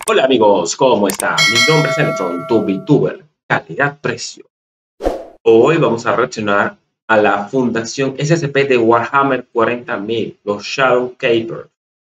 Hola amigos, ¿cómo están? Mi nombre es Enetron, tu VTuber, calidad-precio. Hoy vamos a reaccionar a la fundación SCP de Warhammer 40.000, los Shadowkeepers.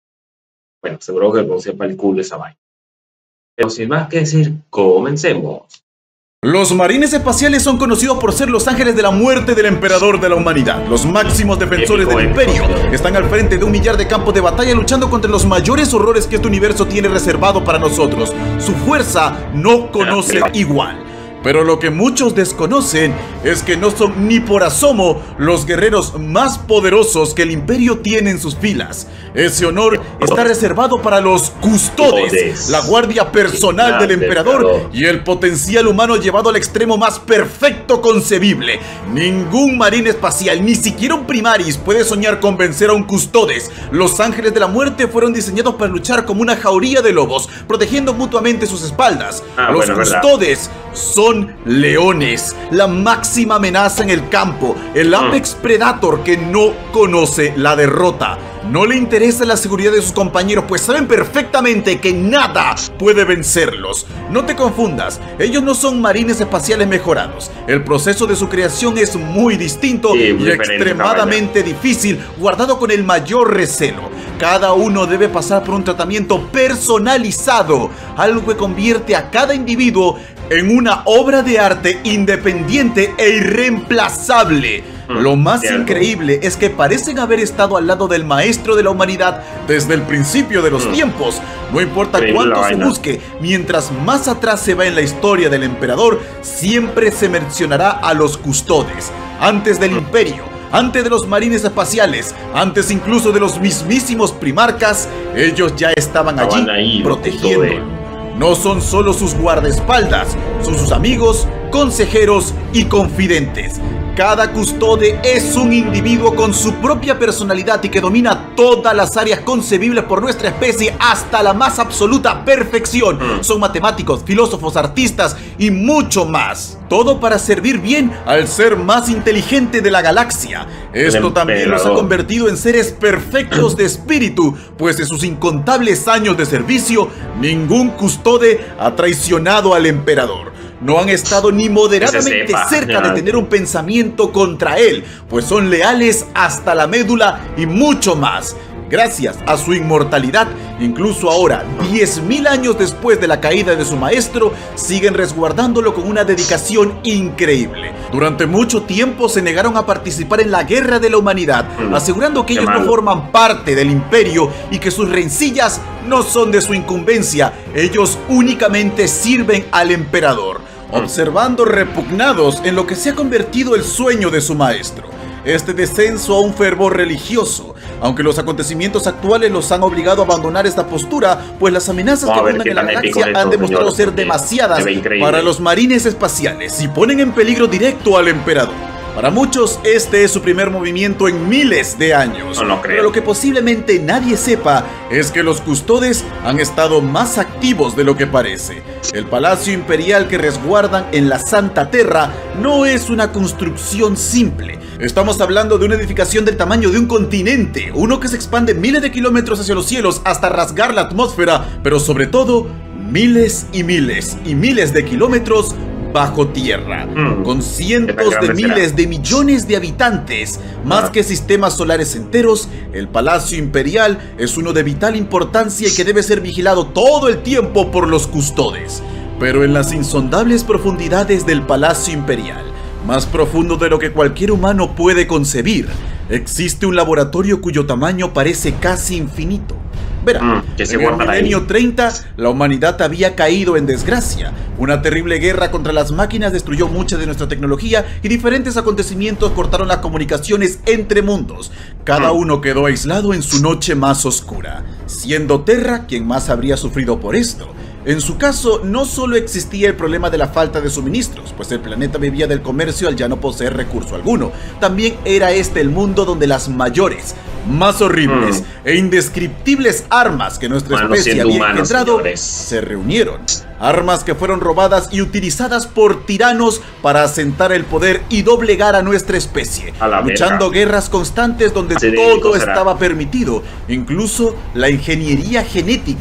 Bueno, seguro que no sepa el culo de esa vaina. Pero sin más que decir, comencemos. Los marines espaciales son conocidos por ser los ángeles de la muerte del emperador de la humanidad. Los máximos defensores del imperio están al frente de un millar de campos de batalla luchando contra los mayores horrores que este universo tiene reservado para nosotros. Su fuerza no conoce igual. Pero lo que muchos desconocen es que no son ni por asomo los guerreros más poderosos que el imperio tiene en sus filas. Ese honor está reservado para los custodes, la guardia personal del emperador y el potencial humano llevado al extremo más perfecto concebible. Ningún marine espacial, ni siquiera un primaris, puede soñar con vencer a un custodes. Los ángeles de la muerte fueron diseñados para luchar como una jauría de lobos, protegiendo mutuamente sus espaldas. Los custodes son leones, la máxima amenaza en el campo, el Apex Predator que no conoce la derrota. No le interesa la seguridad de sus compañeros, pues saben perfectamente que nada puede vencerlos. No te confundas, ellos no son marines espaciales mejorados. El proceso de su creación es muy distinto y extremadamente difícil, guardado con el mayor recelo. Cada uno debe pasar por un tratamiento personalizado, algo que convierte a cada individuo en una obra de arte independiente e irreemplazable. Lo más increíble es que parecen haber estado al lado del maestro de la humanidad desde el principio de los tiempos. No importa cuánto se busque, mientras más atrás se va en la historia del emperador, siempre se mencionará a los custodes. Antes del imperio, antes de los marines espaciales, antes incluso de los mismísimos primarcas, ellos ya estaban allí protegiéndolo. No son solo sus guardaespaldas, son sus amigos, consejeros y confidentes. Cada custode es un individuo con su propia personalidad y que domina todas las áreas concebibles por nuestra especie hasta la más absoluta perfección. Son matemáticos, filósofos, artistas y mucho más. Todo para servir bien al ser más inteligente de la galaxia. Esto también los ha convertido en seres perfectos de espíritu, pues en sus incontables años de servicio, ningún custode ha traicionado al emperador. No han estado ni moderadamente cerca de tener un pensamiento contra él, pues son leales hasta la médula y mucho más. Gracias a su inmortalidad, incluso ahora, 10.000 años después de la caída de su maestro, siguen resguardándolo con una dedicación increíble. Durante mucho tiempo se negaron a participar en la guerra de la humanidad, asegurando que ellos no forman parte del imperio y que sus rencillas no son de su incumbencia. Ellos únicamente sirven al emperador, observando repugnados en lo que se ha convertido el sueño de su maestro. Este descenso a un fervor religioso, aunque los acontecimientos actuales los han obligado a abandonar esta postura, pues las amenazas que rondan en la galaxia han demostrado ser demasiadas para los marines espaciales y ponen en peligro directo al emperador. Para muchos, este es su primer movimiento en miles de años. Pero lo que posiblemente nadie sepa es que los custodes han estado más activos de lo que parece. El palacio imperial que resguardan en la Santa Terra no es una construcción simple. Estamos hablando de una edificación del tamaño de un continente, uno que se expande miles de kilómetros hacia los cielos hasta rasgar la atmósfera, pero sobre todo, miles y miles y miles de kilómetros bajo tierra, con cientos de miles de millones de habitantes, más que sistemas solares enteros. El Palacio Imperial es uno de vital importancia y que debe ser vigilado todo el tiempo por los custodes. Pero en las insondables profundidades del Palacio Imperial, más profundo de lo que cualquier humano puede concebir, existe un laboratorio cuyo tamaño parece casi infinito. Verá, en el milenio 30, la humanidad había caído en desgracia. Una terrible guerra contra las máquinas destruyó mucha de nuestra tecnología y diferentes acontecimientos cortaron las comunicaciones entre mundos. Cada uno quedó aislado en su noche más oscura, siendo Terra quien más habría sufrido por esto. En su caso, no solo existía el problema de la falta de suministros, pues el planeta vivía del comercio al ya no poseer recurso alguno. También era este el mundo donde las mayores, más horribles e indescriptibles armas que nuestra especie había engendrado se reunieron. Armas que fueron robadas y utilizadas por tiranos para asentar el poder y doblegar a nuestra especie, luchando guerras constantes donde todo estaba permitido, incluso la ingeniería genética.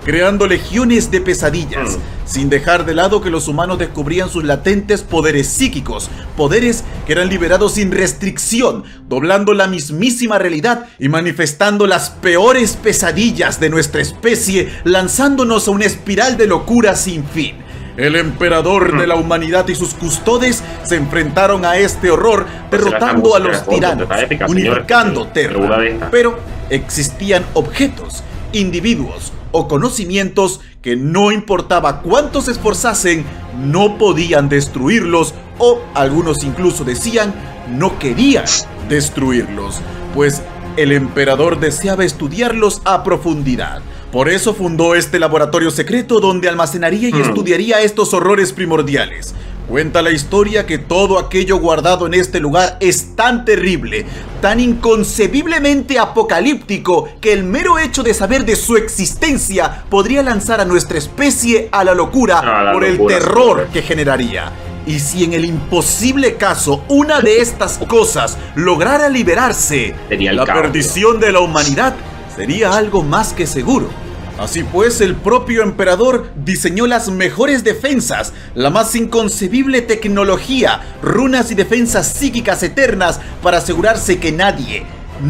creando legiones de pesadillas, sin dejar de lado que los humanos descubrían sus latentes poderes psíquicos, poderes que eran liberados sin restricción, doblando la mismísima realidad y manifestando las peores pesadillas de nuestra especie, lanzándonos a una espiral de locura sin fin. El emperador de la humanidad y sus custodes se enfrentaron a este horror, derrotando a los tiranos, unificando Terra. Pero existían objetos, individuos o conocimientos que no importaba cuánto se esforzasen, no podían destruirlos, o algunos incluso decían no querían destruirlos, pues el emperador deseaba estudiarlos a profundidad. Por eso fundó este laboratorio secreto donde almacenaría y estudiaría estos horrores primordiales. Cuenta la historia que todo aquello guardado en este lugar es tan terrible, tan inconcebiblemente apocalíptico, que el mero hecho de saber de su existencia podría lanzar a nuestra especie a la locura por el terror que generaría. Y si en el imposible caso una de estas cosas lograra liberarse, la perdición de la humanidad sería algo más que seguro. Así pues, el propio emperador diseñó las mejores defensas, la más inconcebible tecnología, runas y defensas psíquicas eternas para asegurarse que nadie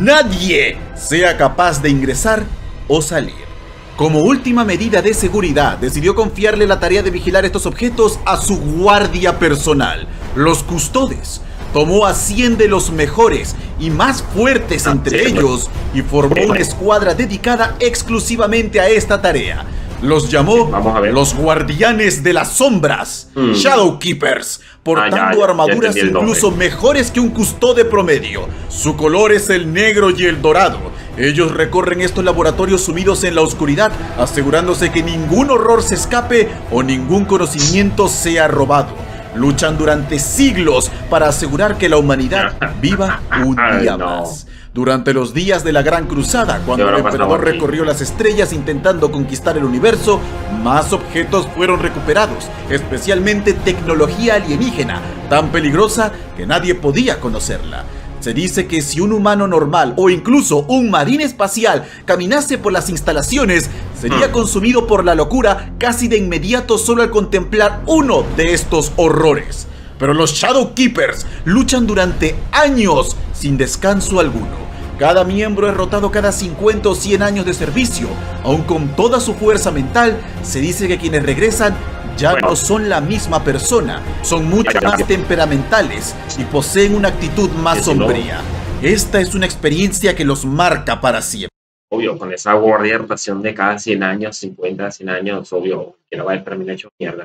sea capaz de ingresar o salir. Como última medida de seguridad, decidió confiarle la tarea de vigilar estos objetos a su guardia personal, los custodes. Tomó a 100 de los mejores y más fuertes entre ellos y formó una escuadra dedicada exclusivamente a esta tarea. Los llamó los Guardianes de las Sombras, Shadowkeepers, portando armaduras incluso mejores que un custode promedio. Su color es el negro y el dorado. Ellos recorren estos laboratorios sumidos en la oscuridad, asegurándose que ningún horror se escape o ningún conocimiento sea robado. Luchan durante siglos para asegurar que la humanidad viva un día más. Durante los días de la Gran Cruzada, cuando el emperador recorrió las estrellas intentando conquistar el universo, más objetos fueron recuperados, especialmente tecnología alienígena, tan peligrosa que nadie podía conocerla. Se dice que si un humano normal o incluso un marín espacial caminase por las instalaciones, sería consumido por la locura casi de inmediato solo al contemplar uno de estos horrores. Pero los Shadowkeepers luchan durante años sin descanso alguno. Cada miembro es rotado cada 50 o 100 años de servicio. Aun con toda su fuerza mental, se dice que quienes regresan ya no son la misma persona, son mucho más temperamentales y poseen una actitud más sombría. Esta es una experiencia que los marca para siempre. Obvio, con esa guardia de rotación de cada 100 años, 50, 100 años, obvio, que no va a terminar hecho mierda.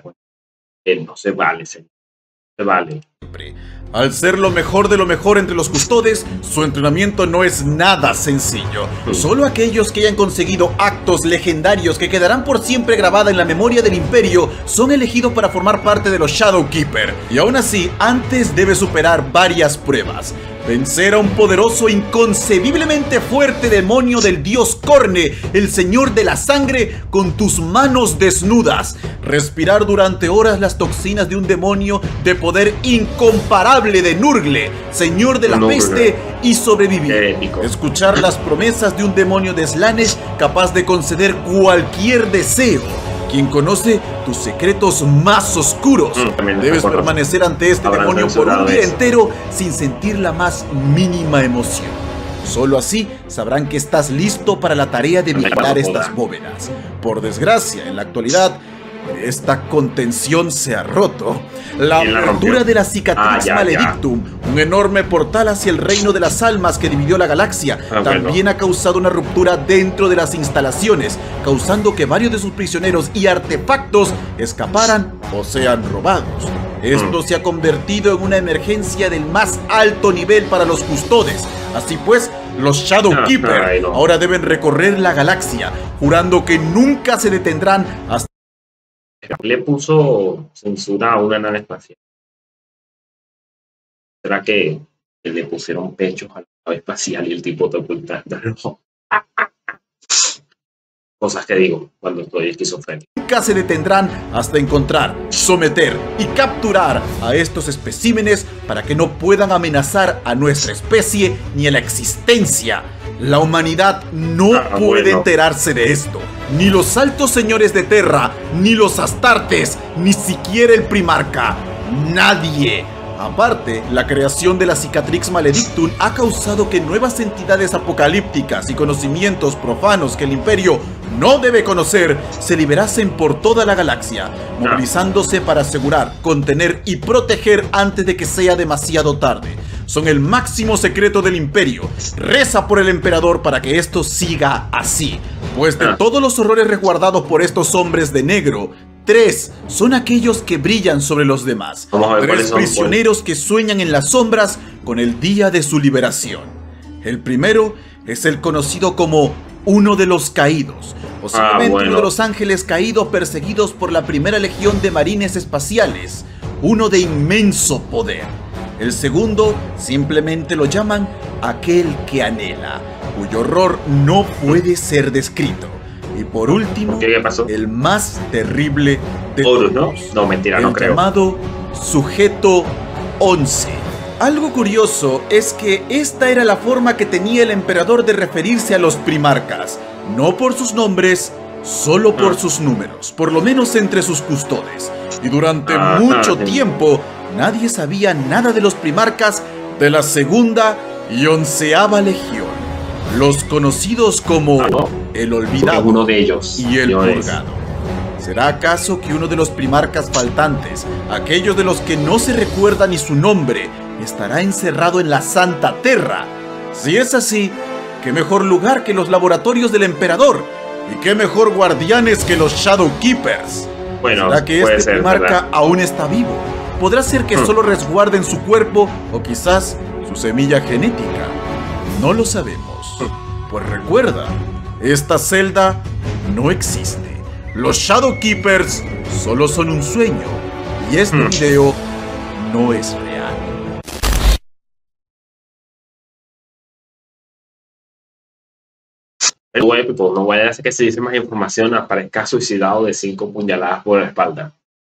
Él no se vale, señor. Se vale. Al ser lo mejor de lo mejor entre los custodes, su entrenamiento no es nada sencillo. Solo aquellos que hayan conseguido actos legendarios que quedarán por siempre grabada en la memoria del imperio son elegidos para formar parte de los Shadowkeeper. Y aún así, antes debe superar varias pruebas. Vencer a un poderoso, inconcebiblemente fuerte demonio del dios Corne, el señor de la sangre, con tus manos desnudas. Respirar durante horas las toxinas de un demonio de poder incomparable de Nurgle, señor de la peste, y sobrevivir. Escuchar las promesas de un demonio de Slaanesh capaz de conceder cualquier deseo. Quien conoce tus secretos más oscuros. Debes permanecer ante este demonio por un día entero sin sentir la más mínima emoción. Solo así sabrán que estás listo para la tarea de vigilar estas bóvedas. Por desgracia, en la actualidad, esta contención se ha roto. La apertura de la Cicatrix Maledictum, un enorme portal hacia el reino de las almas que dividió la galaxia, también ha causado una ruptura dentro de las instalaciones, causando que varios de sus prisioneros y artefactos escaparan o sean robados. Esto se ha convertido en una emergencia del más alto nivel para los custodes. Así pues, los Shadowkeeper ahora deben recorrer la galaxia, jurando que nunca se detendrán hasta... Le puso censura a una nave espacial. ¿Será que le pusieron pechos a la nave espacial y el tipo te ocultando? No. Cosas que digo cuando estoy esquizofrénico. Nunca se detendrán hasta encontrar, someter y capturar a estos especímenes para que no puedan amenazar a nuestra especie ni a la existencia La humanidad no puede enterarse de esto. Ni los altos señores de Terra, ni los Astartes, ni siquiera el Primarca. Nadie. Aparte, la creación de la Cicatrix Maledictum ha causado que nuevas entidades apocalípticas y conocimientos profanos que el Imperio no debe conocer se liberasen por toda la galaxia, movilizándose para asegurar, contener y proteger antes de que sea demasiado tarde. Son el máximo secreto del Imperio. Reza por el Emperador para que esto siga así, pues de todos los horrores resguardados por estos hombres de negro, 3 son aquellos que brillan sobre los demás. 3 prisioneros que sueñan en las sombras con el día de su liberación. El primero es el conocido como uno de los caídos, posiblemente uno de los ángeles caídos perseguidos por la primera legión de marines espaciales, uno de inmenso poder. El segundo simplemente lo llaman aquel que anhela, cuyo horror no puede ser descrito. Y por último, ¿qué pasó? El más terrible de todos, ¿no? No, mentira, no creo. El llamado Sujeto 11. Algo curioso es que esta era la forma que tenía el emperador de referirse a los primarcas, no por sus nombres, solo por sus números, por lo menos entre sus custodes. Y durante mucho tiempo, nadie sabía nada de los primarcas de la segunda y 11ª legión, los conocidos como el olvidado, uno de ellos, y el purgado. ¿Será acaso que uno de los primarcas faltantes, aquellos de los que no se recuerda ni su nombre, estará encerrado en la Santa Terra? Si es así, ¿qué mejor lugar que los laboratorios del emperador? ¿Y qué mejor guardianes que los Shadow Keepers? Bueno, ¿será que este primarca aún está vivo? ¿Podrá ser que solo resguarden su cuerpo o quizás su semilla genética? No lo sabemos. Pues recuerda, esta celda no existe. Los Shadow Keepers solo son un sueño y este video no es real. Épico, no voy a hacer que se dice más información, aparezca suicidado de 5 puñaladas por la espalda.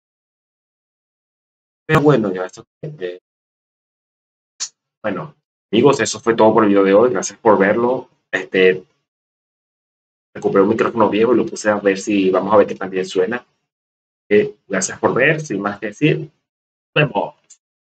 Pero bueno, ya esto. Bueno, amigos, eso fue todo por el video de hoy. Gracias por verlo. Recuperé un micrófono viejo y lo puse a ver si vamos a ver que también suena. Gracias por ver, sin más que decir. Nos vemos.